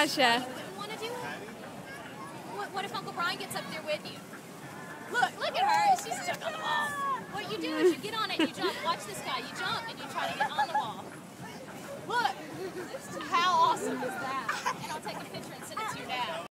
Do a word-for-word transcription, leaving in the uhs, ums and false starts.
Gotcha. You want to do it? What, what if Uncle Brian gets up there with you? Look, look at her. She's stuck on the wall. What you do is you get on it and you jump. Watch this guy. You jump and you try to get on the wall.